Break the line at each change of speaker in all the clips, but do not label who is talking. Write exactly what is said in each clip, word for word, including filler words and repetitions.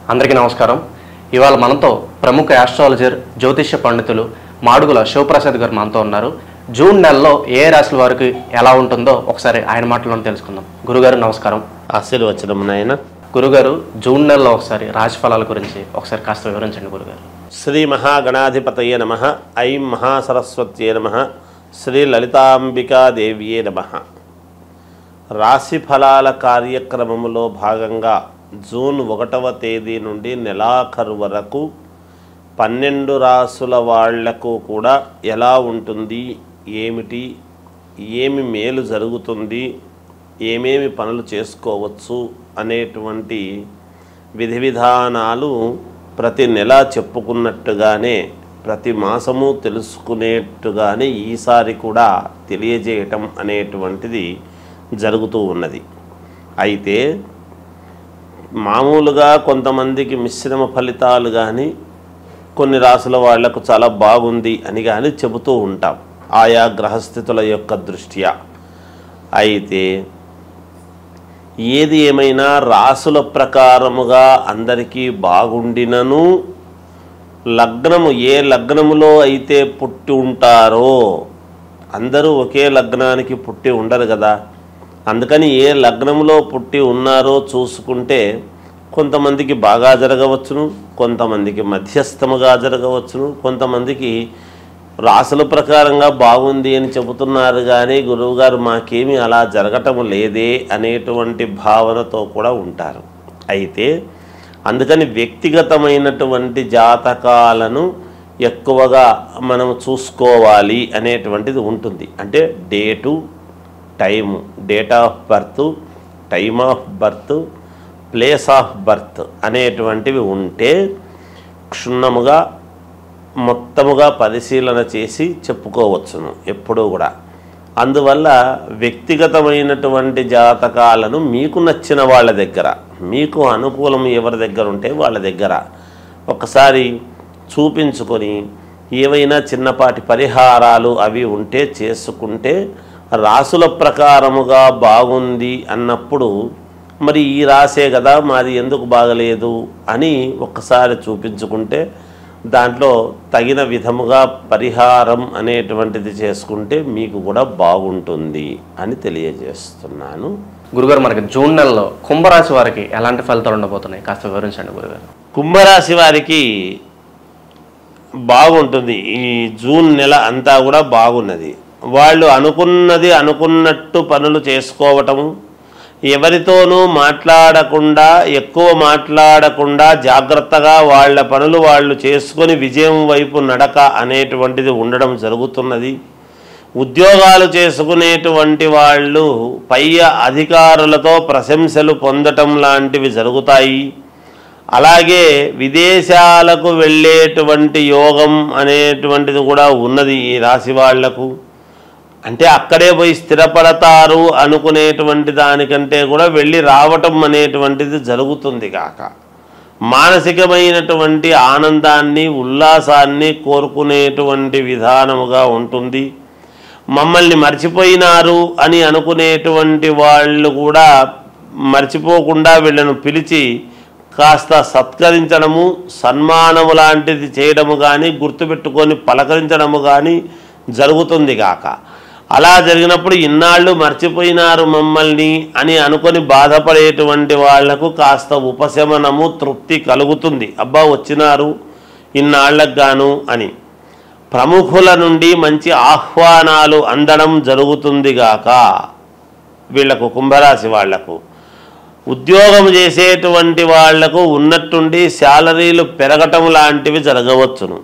అందరికీ నమస్కారం. ఇవాళ మనతో ప్రముఖ ఆస్ట్రాలజర్ జ్యోతిష్య పండితులు మాడుగుల శివప్రసాద్ గారు మనతో ఉన్నారు. జూన్ నెలలో ఏ రాశుల వారికి ఎలా ఉంటుందో ఒకసారి ఆయన మాటల్లో తెలుసుకుందాం. గురుగారు నమస్కారం.
ఆశీర్వచనం నాయన.
గురుగారు, జూన్ నెలలో ఒకసారి రాశి ఫలాల గురించి ఒకసారి కాస్త వివరించండి గురుగారు.
శ్రీ మహాగణాధిపతయే నమః. ఐం మహాసరస్వత్యే నమః. శ్రీ లలితాంబికాదేవ్యే నమః. రాశి ఫలాల కార్యక్రమంలో భాగంగా జూన్ ఒకటవ తేదీ నుండి నెలాఖరు వరకు పన్నెండు రాసుల వాళ్లకు కూడా ఎలా ఉంటుంది, ఏమిటి, ఏమి మేలు జరుగుతుంది, ఏమేమి పనులు చేసుకోవచ్చు అనేటువంటి విధి విధానాలు ప్రతి నెల చెప్పుకున్నట్టుగానే ప్రతి మాసము తెలుసుకునేట్టుగానే ఈసారి కూడా తెలియజేయటం అనేటువంటిది జరుగుతూ ఉన్నది. అయితే మామూలుగా కొంతమందికి మిశ్రమ ఫలితాలు కానీ కొన్ని రాసుల వాళ్లకు చాలా బాగుంది అని కానీ చెబుతూ ఉంటాం ఆయా గ్రహస్థితుల యొక్క దృష్ట్యా. అయితే ఏది ఏమైనా రాసుల ప్రకారముగా అందరికీ బాగుండినను లగ్నము ఏ లగ్నములో అయితే పుట్టి ఉంటారో, అందరూ ఒకే లగ్నానికి పుట్టి ఉండరు కదా, అందుకని ఏ లగ్నంలో పుట్టి ఉన్నారో చూసుకుంటే కొంతమందికి బాగా జరగవచ్చును, కొంతమందికి మధ్యస్థముగా జరగవచ్చును, కొంతమందికి రాసుల ప్రకారంగా బాగుంది అని చెబుతున్నారు కానీ గురువుగారు మాకేమీ అలా జరగటం లేదే అనేటువంటి భావనతో కూడా ఉంటారు. అయితే అందుకని వ్యక్తిగతమైనటువంటి జాతకాలను ఎక్కువగా మనం చూసుకోవాలి అనేటువంటిది ఉంటుంది. అంటే date, time, date of birth, time of birth, place of birth అనేటువంటివి ఉంటే క్షుణ్ణముగా మొత్తముగా పరిశీలన చేసి చెప్పుకోవచ్చును ఎప్పుడూ కూడా. అందువల్ల వ్యక్తిగతమైనటువంటి జాతకాలను మీకు నచ్చిన వాళ్ళ దగ్గర, మీకు అనుకూలం ఎవరి దగ్గర ఉంటే వాళ్ళ దగ్గర ఒకసారి చూపించుకొని ఏవైనా చిన్నపాటి పరిహారాలు అవి ఉంటే చేసుకుంటే రాసుల ప్రకారముగా బాగుంది అన్నప్పుడు మరి ఈ రాసే కదా మాది ఎందుకు బాగలేదు అని ఒక్కసారి చూపించుకుంటే దాంట్లో తగిన విధముగా పరిహారం అనేటువంటిది చేసుకుంటే మీకు కూడా బాగుంటుంది అని తెలియజేస్తున్నాను.
గురుగారు, మనకి జూన్ నెలలో కుంభరాశి వారికి ఎలాంటి ఫలితాలు ఉండబోతున్నాయి కాస్త వివరించండి గురుగారు.
కుంభరాశి వారికి బాగుంటుంది. ఈ జూన్ నెల అంతా కూడా బాగున్నది. వాళ్ళు అనుకున్నది అనుకున్నట్టు పనులు చేసుకోవటము, ఎవరితోనూ మాట్లాడకుండా, ఎక్కువ మాట్లాడకుండా జాగ్రత్తగా వాళ్ళ పనులు వాళ్ళు చేసుకొని విజయం వైపు నడక అనేటువంటిది ఉండడం జరుగుతున్నది. ఉద్యోగాలు చేసుకునేటువంటి వాళ్ళు పై అధికారులతో ప్రశంసలు పొందటం లాంటివి జరుగుతాయి. అలాగే విదేశాలకు వెళ్ళేటువంటి యోగం అనేటువంటిది కూడా ఉన్నది ఈ రాశి వాళ్లకు. అంటే అక్కడే పోయి స్థిరపడతారు అనుకునేటువంటి దానికంటే కూడా వెళ్ళి రావటం అనేటువంటిది జరుగుతుంది కాక మానసికమైనటువంటి ఆనందాన్ని, ఉల్లాసాన్ని కోరుకునేటువంటి విధానముగా ఉంటుంది. మమ్మల్ని మర్చిపోయినారు అని అనుకునేటువంటి వాళ్ళు కూడా మర్చిపోకుండా వీళ్ళను పిలిచి కాస్త సత్కరించడము, సన్మానము లాంటిది చేయడము కానీ, గుర్తుపెట్టుకొని పలకరించడము కానీ జరుగుతుంది కాక. అలా జరిగినప్పుడు ఇన్నాళ్ళు మర్చిపోయినారు మమ్మల్ని అని అనుకొని బాధపడేటువంటి వాళ్లకు కాస్త ఉపశమనము, తృప్తి కలుగుతుంది. అబ్బా వచ్చినారు ఇన్నాళ్లకు గాను అని. ప్రముఖుల నుండి మంచి ఆహ్వానాలు అందడం జరుగుతుంది గాక వీళ్లకు, కుంభరాశి వాళ్లకు. ఉద్యోగం చేసేటువంటి వాళ్లకు ఉన్నట్టుండి శాలరీలు పెరగటం లాంటివి జరగవచ్చును.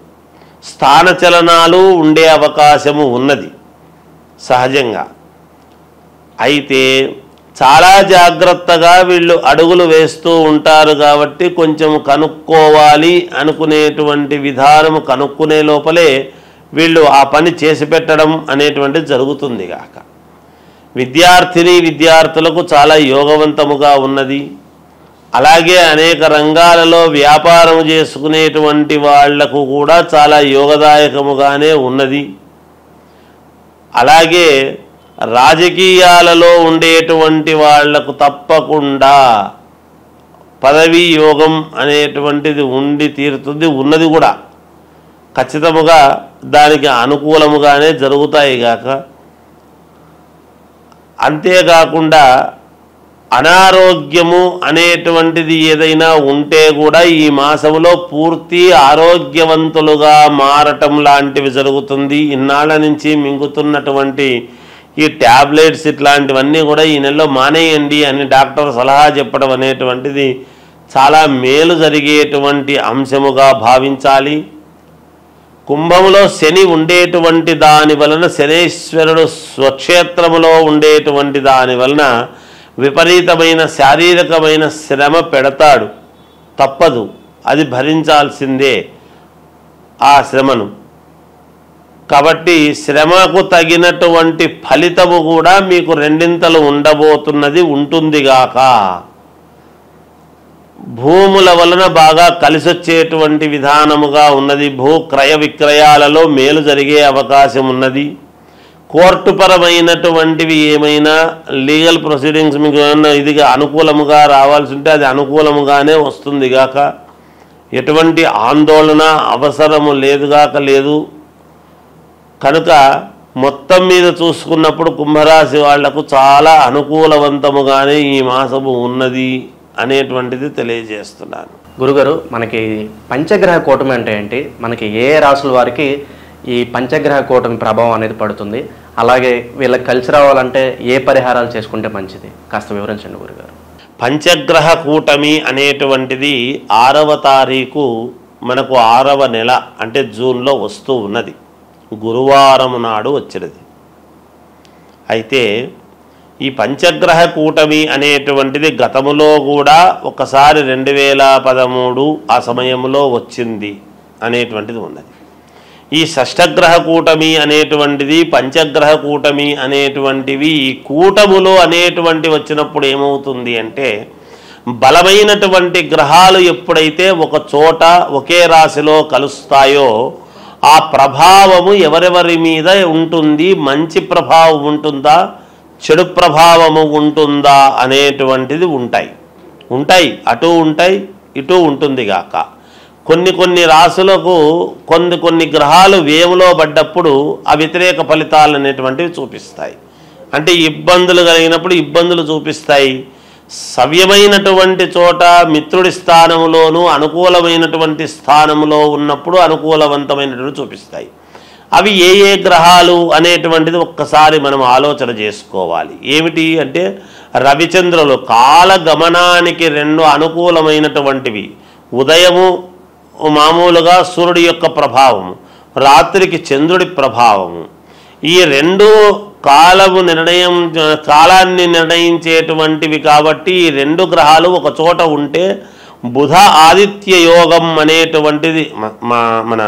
స్థానచలనాలు ఉండే అవకాశము ఉన్నది సహజంగా. అయితే చాలా జాగ్రత్తగా వీళ్ళు అడుగులు వేస్తూ ఉంటారు కాబట్టి కొంచెం కనుక్కోవాలి అనుకునేటువంటి విధానము కనుక్కునే లోపలే వీళ్ళు ఆ పని చేసి పెట్టడం అనేటువంటిది జరుగుతుంది కాక. విద్యార్థిని విద్యార్థులకు చాలా యోగవంతముగా ఉన్నది. అలాగే అనేక రంగాలలో వ్యాపారం చేసుకునేటువంటి వాళ్లకు కూడా చాలా యోగదాయకముగానే ఉన్నది. అలాగే రాజకీయాలలో ఉండేటువంటి వాళ్లకు తప్పకుండా పదవీ యోగం అనేటువంటిది ఉండి తీరుతుంది, ఉన్నది కూడా ఖచ్చితముగా దానికి అనుకూలముగానే జరుగుతాయి గాక. అంతేకాకుండా అనారోగ్యము అనేటువంటిది ఏదైనా ఉంటే కూడా ఈ మాసంలో పూర్తి ఆరోగ్యవంతులుగా మారటం లాంటివి జరుగుతుంది. ఇన్నాళ్ళ నుంచి మింగుతున్నటువంటి ఈ ట్యాబ్లెట్స్ ఇట్లాంటివన్నీ కూడా ఈ నెలలో మానేయండి అని డాక్టర్ సలహా చెప్పడం అనేటువంటిది చాలా మేలు జరిగేటువంటి అంశముగా భావించాలి. కుంభములో శని ఉండేటువంటి దాని వలన, శనేశ్వరుడు స్వక్షేత్రములో ఉండేటువంటి దాని వలన విపరీతమైన శారీరకమైన శ్రమ పెడతాడు, తప్పదు, అది భరించాల్సిందే ఆ శ్రమను. కాబట్టి శ్రమకు తగినటువంటి ఫలితము కూడా మీకు రెండింతలు ఉండబోతున్నది, ఉంటుందిగాక. భూముల వలన బాగా కలిసొచ్చేటువంటి విధానముగా ఉన్నది. భూ క్రయ విక్రయాలలో మేలు జరిగే అవకాశం ఉన్నది. కోర్టుపరమైనటువంటివి ఏమైనా లీగల్ ప్రొసీడింగ్స్ మీకు ఏమన్నా ఇదిగా అనుకూలముగా రావాల్సి ఉంటే అది అనుకూలముగానే వస్తుంది గాక. ఎటువంటి ఆందోళన అవసరము లేదుగాక లేదు. కనుక మొత్తం మీద చూసుకున్నప్పుడు కుంభరాశి వాళ్లకు చాలా అనుకూలవంతముగానే ఈ మాసము ఉన్నది అనేటువంటిది తెలియజేస్తున్నాను.
గురుగారు, మనకి పంచగ్రహ కూటమి అంటే ఏంటి, మనకి ఏ రాసుల వారికి ఈ పంచగ్రహ కూటమి ప్రభావం అనేది పడుతుంది, అలాగే వీళ్ళకి కలిసి రావాలంటే ఏ పరిహారాలు చేసుకుంటే మంచిది, కాస్త వివరించండి గురుగారు.
పంచగ్రహ కూటమి అనేటువంటిది ఆరవ తారీఖు మనకు ఆరవ నెల అంటే జూన్లో వస్తూ ఉన్నది. గురువారం నాడు వచ్చినది. అయితే ఈ పంచగ్రహ కూటమి అనేటువంటిది గతములో కూడా ఒకసారి రెండు వేల పదమూడు ఆ సమయంలో వచ్చింది అనేటువంటిది ఉన్నది. ఈ షష్టగ్రహ కూటమి అనేటువంటిది, పంచగ్రహ కూటమి అనేటువంటివి ఈ కూటములో అనేటువంటి వచ్చినప్పుడు ఏమవుతుంది అంటే, బలమైనటువంటి గ్రహాలు ఎప్పుడైతే ఒక చోట ఒకే రాశిలో కలుస్తాయో ఆ ప్రభావము ఎవరెవరి మీద ఉంటుంది, మంచి ప్రభావం ఉంటుందా, చెడు ప్రభావము ఉంటుందా అనేటువంటిది ఉంటాయి ఉంటాయి అటు ఉంటాయి ఇటు ఉంటుంది గాక. కొన్ని కొన్ని రాశులకు కొన్ని కొన్ని గ్రహాలు వేవులో పడ్డప్పుడు ఆ వ్యతిరేక ఫలితాలు అనేటువంటివి చూపిస్తాయి. అంటే ఇబ్బందులు కలిగినప్పుడు ఇబ్బందులు చూపిస్తాయి. సవ్యమైనటువంటి చోట మిత్రుడి స్థానంలోనూ అనుకూలమైనటువంటి స్థానంలో ఉన్నప్పుడు అనుకూలవంతమైనటువంటి చూపిస్తాయి. అవి ఏ ఏ గ్రహాలు అనేటువంటిది ఒక్కసారి మనం ఆలోచన చేసుకోవాలి. ఏమిటి అంటే, రవిచంద్రులు కాలగమనానికి రెండు అనుకూలమైనటువంటివి. ఉదయము మామూలుగా సూర్యుడి యొక్క ప్రభావము, రాత్రికి చంద్రుడి ప్రభావము. ఈ రెండు కాలము నిర్ణయం కాలాన్ని నిర్ణయించేటువంటివి కాబట్టి ఈ రెండు గ్రహాలు ఒక చోట ఉంటే బుధ ఆదిత్య యోగం అనేటువంటిది మన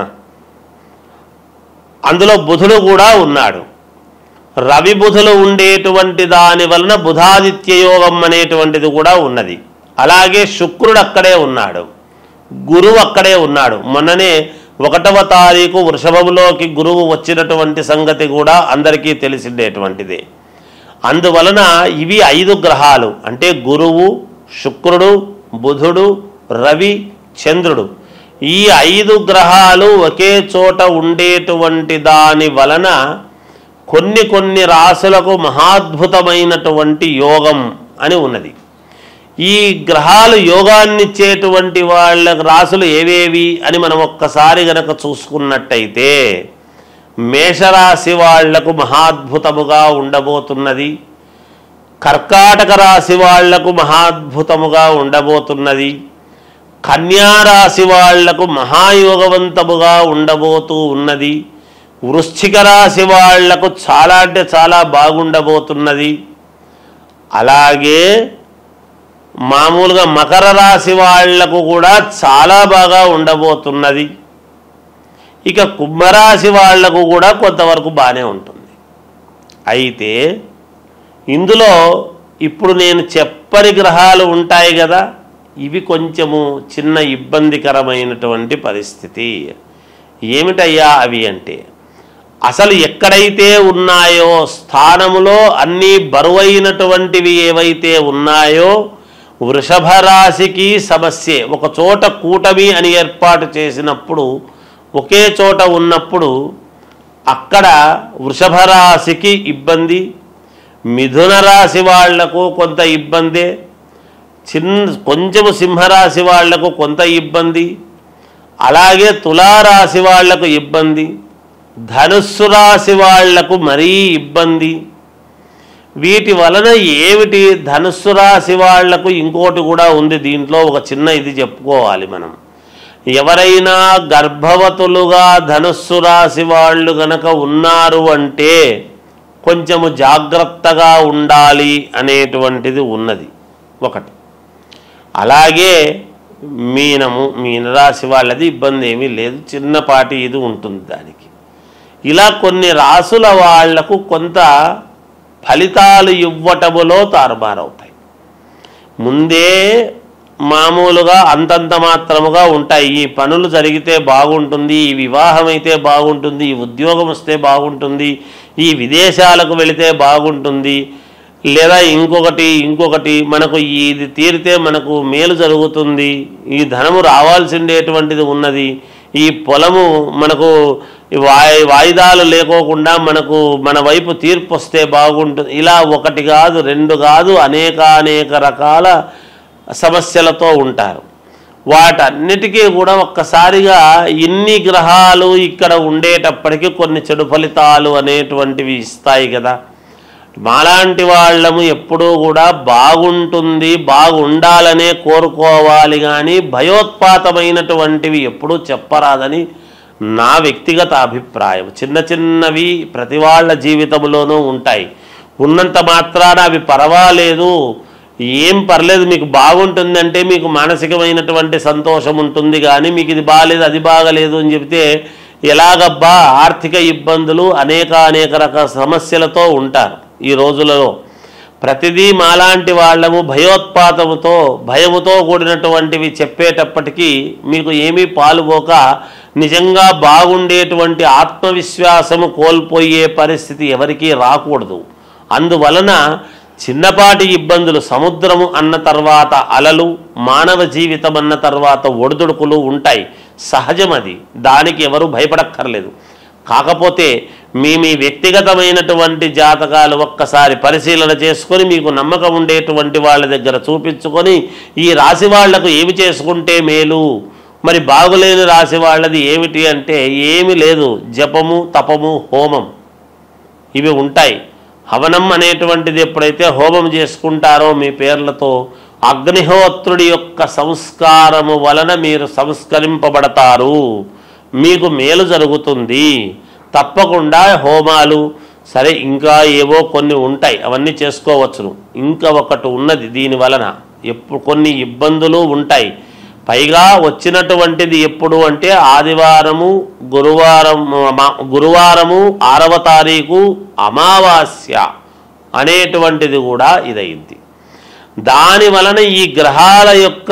అందులో బుధుడు కూడా ఉన్నాడు. రవి బుధులు ఉండేటువంటి దాని వలన బుధాదిత్య యోగం అనేటువంటిది కూడా ఉన్నది. అలాగే శుక్రుడు అక్కడే ఉన్నాడు, గురువు అక్కడే ఉన్నాడు. మొన్ననే ఒకటవ తారీఖు వృషభంలోకి గురువు వచ్చినటువంటి సంగతి కూడా అందరికీ తెలిసిండేటువంటిదే. అందువలన ఇవి ఐదు గ్రహాలు అంటే గురువు, శుక్రుడు, బుధుడు, రవి, చంద్రుడు. ఈ ఐదు గ్రహాలు ఒకే చోట ఉండేటువంటి దాని వలన కొన్ని కొన్ని రాశులకు మహాద్భుతమైనటువంటి యోగం అని ఉన్నది. ఈ గ్రహాలు యోగాన్నిచ్చేటువంటి వాళ్ళ రాశులు ఏవేవి అని మనం ఒక్కసారి గనక చూసుకున్నట్టయితే, మేషరాశి వాళ్లకు మహాద్భుతముగా ఉండబోతున్నది, కర్కాటక రాశి వాళ్లకు మహాద్భుతముగా ఉండబోతున్నది, కన్యారాశి వాళ్లకు మహాయోగవంతముగా ఉండబోతూ ఉన్నది, వృశ్చిక రాశి వాళ్లకు చాలా అంటే చాలా బాగుండబోతున్నది. అలాగే మామూలుగా మకర రాశి వాళ్లకు కూడా చాలా బాగా ఉండబోతున్నది. ఇక కుంభరాశి వాళ్లకు కూడా కొంతవరకు బాగానే ఉంటుంది. అయితే ఇందులో ఇప్పుడు నేను చెప్పని గ్రహాలు ఉంటాయి కదా, ఇవి కొంచెము చిన్న ఇబ్బందికరమైనటువంటి పరిస్థితి. ఏమిటయ్యా అవి అంటే, అసలు ఎక్కడైతే ఉన్నాయో స్థానములో అన్నీ బరువైనటువంటివి ఏవైతే ఉన్నాయో వృషభ రాశికి సమస్యే. ఒక చోట కూటమి అని ఏర్పాటు చేసినప్పుడు, ఒకే చోట ఉన్నప్పుడు అక్కడ వృషభ రాశికి ఇబ్బంది, మిథున రాశి వాళ్లకు కొంత ఇబ్బందే, చిన్న కొంచెము సింహరాశి వాళ్లకు కొంత ఇబ్బంది, అలాగే తులారాశి వాళ్లకు ఇబ్బంది, ధనుస్సు రాశి వాళ్లకు మరీ ఇబ్బంది. వీటి వలన ఏమిటి? ధనుస్సు రాశి వాళ్లకు ఇంకోటి కూడా ఉంది దీంట్లో, ఒక చిన్న ఇది చెప్పుకోవాలి మనం. ఎవరైనా గర్భవతులుగా ధనుస్సు రాశి వాళ్ళు గనక ఉన్నారు అంటే కొంచెము జాగ్రత్తగా ఉండాలి అనేటువంటిది ఉన్నది ఒకటి. అలాగే మీనము మీనరాశి వాళ్ళది ఇబ్బంది ఏమీ లేదు, చిన్నపాటి ఇది ఉంటుంది దానికి. ఇలా కొన్ని రాసుల వాళ్లకు కొంత ఫలితాలు ఇవ్వటములో తారుమారవుతాయి. ముందే మామూలుగా అంతంత మాత్రముగా ఉంటాయి. ఈ పనులు జరిగితే బాగుంటుంది, ఈ వివాహం అయితే బాగుంటుంది, ఈ ఉద్యోగం వస్తే బాగుంటుంది, ఈ విదేశాలకు వెళితే బాగుంటుంది, లేదా ఇంకొకటి ఇంకొకటి మనకు ఇది తీరితే మనకు మేలు జరుగుతుంది, ఈ ధనము రావాల్సిండేటువంటిది ఉన్నది, ఈ పొలము మనకు వాయి వాయిదాలు లేకోకుండా మనకు మన వైపు తీర్పు వస్తే బాగుంటుంది. ఇలా ఒకటి కాదు రెండు కాదు అనేక అనేక రకాల సమస్యలతో ఉంటారు. వాటన్నిటికీ కూడా ఒక్కసారిగా ఇన్ని గ్రహాలు ఇక్కడ ఉండేటప్పటికీ కొన్ని చెడు ఫలితాలు అనేటువంటివి ఇస్తాయి కదా. మాలాంటి వాళ్ళము ఎప్పుడూ కూడా బాగుంటుంది బాగుండాలనే కోరుకోవాలి, కానీ భయోత్పాతమైనటువంటివి ఎప్పుడూ చెప్పరాదని నా వ్యక్తిగత అభిప్రాయం. చిన్న చిన్నవి ప్రతి వాళ్ళ జీవితంలోనూ ఉంటాయి. ఉన్నంత మాత్రాన అవి పర్వాలేదు, ఏం పర్లేదు, మీకు బాగుంటుందంటే మీకు మానసికమైనటువంటి సంతోషం ఉంటుంది, కానీ మీకు ఇది బాగాలేదు అది బాగలేదు అని చెబితే ఎలాగబ్బా ఆర్థిక ఇబ్బందులు అనేక అనేక రకాల సమస్యలతో ఉంటారు ఈ రోజులలో. ప్రతిదీ మాలాంటి వాళ్ళము భయోత్పాతముతో భయముతో కూడినటువంటివి చెప్పేటప్పటికీ మీకు ఏమీ పాలుపోక నిజంగా బాగుండేటువంటి ఆత్మవిశ్వాసము కోల్పోయే పరిస్థితి ఎవరికీ రాకూడదు. అందువలన చిన్నపాటి ఇబ్బందులు, సముద్రము అన్న తర్వాత అలలు, మానవ జీవితం అన్న తర్వాత ఒడిదుడుకులు ఉంటాయి, సహజం అది, దానికి ఎవరు భయపడక్కర్లేదు. కాకపోతే మీ మీ వ్యక్తిగతమైనటువంటి జాతకాలు ఒక్కసారి పరిశీలన చేసుకొని మీకు నమ్మకం ఉండేటువంటి వాళ్ళ దగ్గర చూపించుకొని ఈ రాశి వాళ్లకు ఏమి చేసుకుంటే మేలు, మరి బాగులేని రాశి వాళ్ళది ఏమిటి అంటే ఏమీ లేదు, జపము తపము హోమం ఇవి ఉంటాయి. హవనం అనేటువంటిది ఎప్పుడైతే హోమం చేసుకుంటారో మీ పేర్లతో అగ్నిహోత్రుడి యొక్క సంస్కారము వలన మీరు సంస్కరింపబడతారు, మీకు మేలు జరుగుతుంది. తప్పకుండా హోమాలు సరే, ఇంకా ఏవో కొన్ని ఉంటాయి, అవన్నీ చేసుకోవచ్చును. ఇంకా ఒకటి ఉన్నది దీని వలన ఎప్పుడు కొన్ని ఇబ్బందులు ఉంటాయి. పైగా వచ్చినటువంటిది ఎప్పుడు అంటే ఆదివారము గురువారం గురువారము ఆరవ తారీఖు అమావాస్య అనేటువంటిది కూడా ఇదైంది. దాని వలన ఈ గ్రహాల యొక్క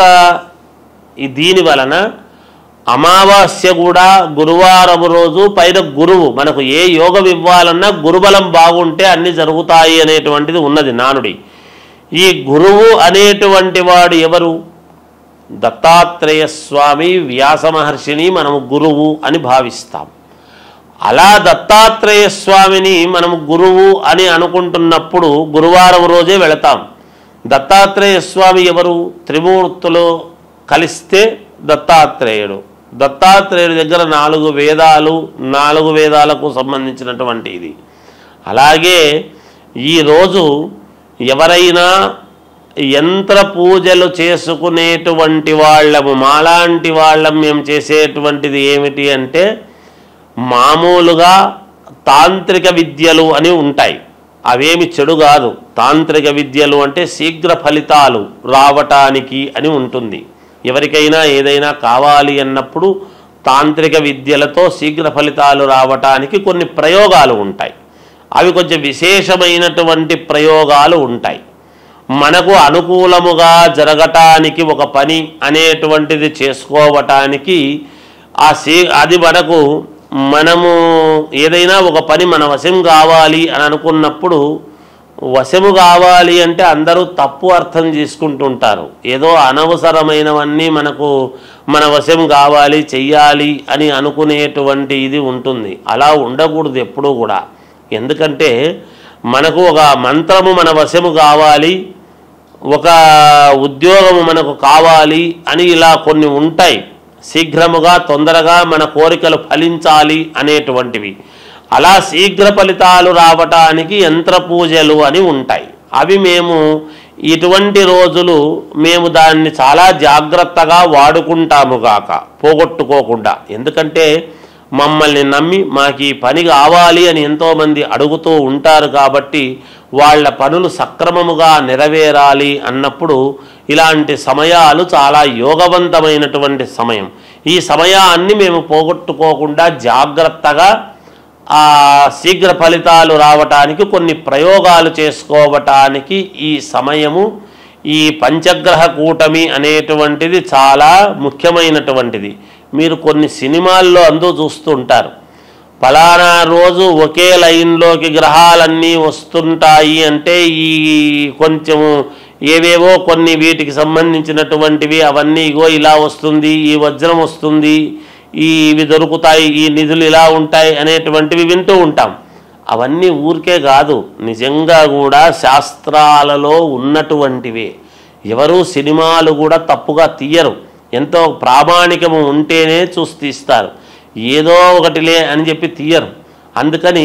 దీని వలన అమావాస్య కూడా గురువారం రోజు, పైన గురువు మనకు ఏ యోగం ఇవ్వాలన్నా గురుబలం బాగుంటే అన్ని జరుగుతాయి అనేటువంటిది ఉన్నది నానుడి. ఈ గురువు అనేటువంటి వాడు ఎవరు? దత్తాత్రేయ స్వామి, వ్యాస మహర్షిని మనము గురువు అని భావిస్తాం. అలా దత్తాత్రేయ స్వామిని మనము గురువు అని అనుకుంటున్నప్పుడు గురువారం రోజే వెళతాం. దత్తాత్రేయ స్వామి ఎవరు? త్రిమూర్తులు కలిస్తే దత్తాత్రేయుడు. దత్తాత్రేయుడి దగ్గర నాలుగు వేదాలు, నాలుగు వేదాలకు సంబంధించినటువంటి ఇది. అలాగే ఈరోజు ఎవరైనా యంత్ర పూజలు చేసుకునేటువంటి వాళ్ళము, మాలాంటి వాళ్ళం మేము చేసేటువంటిది ఏమిటి అంటే మామూలుగా తాంత్రిక విద్యలు అని ఉంటాయి. అవేమి చెడు కాదు. తాంత్రిక విద్యలు అంటే శీఘ్ర ఫలితాలు రావటానికి అని ఉంటుంది. ఎవరికైనా ఏదైనా కావాలి అన్నప్పుడు తాంత్రిక విద్యలతో శీఘ్ర ఫలితాలు రావటానికి కొన్ని ప్రయోగాలు ఉంటాయి. అవి కొంచెం విశేషమైనటువంటి ప్రయోగాలు ఉంటాయి. మనకు అనుకూలముగా జరగటానికి ఒక పని అనేటువంటిది చేసుకోవటానికి ఆ సీ అది మనకు మనము ఏదైనా ఒక పని మన వశం కావాలి అని అనుకున్నప్పుడు వశము కావాలి అంటే అందరూ తప్పు అర్థం చేసుకుంటుంటారు. ఏదో అనవసరమైనవన్నీ మనకు మన వశం కావాలి చెయ్యాలి అని అనుకునేటువంటి ఇది ఉంటుంది. అలా ఉండకూడదు ఎప్పుడూ కూడా. ఎందుకంటే మనకు ఒక మంత్రము మన వశము కావాలి, ఒక ఉద్యోగము మనకు కావాలి అని ఇలా కొన్ని ఉంటాయి. శీఘ్రముగా తొందరగా మన కోరికలు ఫలించాలి అనేటువంటివి. అలా శీఘ్ర ఫలితాలు రావటానికి యంత్ర పూజలు అని ఉంటాయి. అవి మేము ఇటువంటి రోజులు మేము దాన్ని చాలా జాగ్రత్తగా వాడుకుంటాము గాక, పోగొట్టుకోకుండా. ఎందుకంటే మమ్మల్ని నమ్మి మాకు ఈ పని కావాలి అని ఎంతోమంది అడుగుతూ ఉంటారు కాబట్టి వాళ్ళ పనులు సక్రమముగా నెరవేరాలి అన్నప్పుడు ఇలాంటి సమయాలు చాలా యోగవంతమైనటువంటి సమయం. ఈ సమయాన్ని మేము పోగొట్టుకోకుండా జాగ్రత్తగా ఆ శీఘ్ర ఫలితాలు రావటానికి కొన్ని ప్రయోగాలు చేసుకోవటానికి ఈ సమయము, ఈ పంచగ్రహ కూటమి అనేటువంటిది చాలా ముఖ్యమైనటువంటిది. మీరు కొన్ని సినిమాల్లో అందు చూస్తూ ఉంటారు, ఫలానా రోజు ఒకే లైన్లోకి గ్రహాలన్నీ వస్తుంటాయి అంటే ఈ కొంచెము ఏవేవో కొన్ని వీటికి సంబంధించినటువంటివి అవన్నీ ఇగో ఇలా వస్తుంది, ఈ వజ్రం వస్తుంది, ఈ ఇవి దొరుకుతాయి, ఈ నిధులు ఇలా ఉంటాయి అనేటువంటివి వింటూ ఉంటాం. అవన్నీ ఊరికే కాదు, నిజంగా కూడా శాస్త్రాలలో ఉన్నటువంటివే. ఎవరు సినిమాలు కూడా తప్పుగా తీయరు, ఎంతో ప్రామాణికము ఉంటేనే చూసి తీస్తారు, ఏదో ఒకటిలే అని చెప్పి తీయరు. అందుకని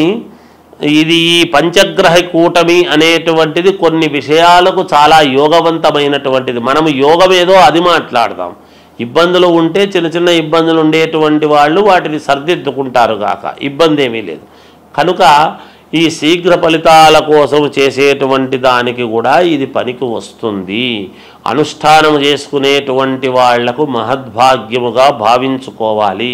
ఇది ఈ పంచగ్రహ కూటమి అనేటువంటిది కొన్ని విషయాలకు చాలా యోగవంతమైనటువంటిది. మనము యోగమేదో అది మాట్లాడదాం. ఇబ్బందులు ఉంటే చిన్న చిన్న ఇబ్బందులు ఉండేటువంటి వాళ్ళు వాటిని సర్దిద్దుకుంటారు గాక, ఇబ్బంది ఏమీ లేదు. కనుక ఈ శీఘ్ర ఫలితాల కోసం చేసేటువంటి దానికి కూడా ఇది పనికి వస్తుంది. అనుష్ఠానం చేసుకునేటువంటి వాళ్లకు మహద్భాగ్యముగా భావించుకోవాలి.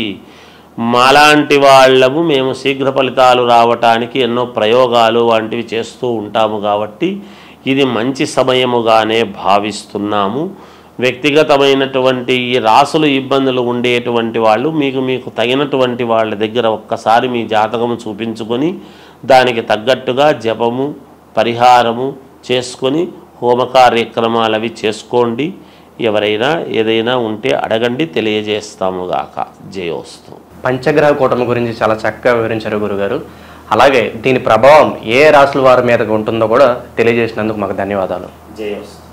మాలాంటి వాళ్ళము మేము శీఘ్ర ఫలితాలు రావటానికి ఎన్నో ప్రయోగాలు వంటివి చేస్తూ ఉంటాము కాబట్టి ఇది మంచి సమయముగానే భావిస్తున్నాము. వ్యక్తిగతమైనటువంటి ఈ రాసులు ఇబ్బందులు ఉండేటువంటి వాళ్ళు మీకు మీకు తగినటువంటి వాళ్ళ దగ్గర ఒక్కసారి మీ జాతకము చూపించుకొని దానికి తగ్గట్టుగా జపము పరిహారము చేసుకొని హోమ కార్యక్రమాలు అవి చేసుకోండి. ఎవరైనా ఏదైనా ఉంటే అడగండి, తెలియజేస్తాము గాక. జయోస్తు.
పంచగ్రహ కూటమి గురించి చాలా చక్కగా వివరించారు గురుగారు. అలాగే దీని ప్రభావం ఏ రాశుల వారి మీద ఉంటుందో కూడా తెలియజేసినందుకు మాకు ధన్యవాదాలు.
జయోస్తు.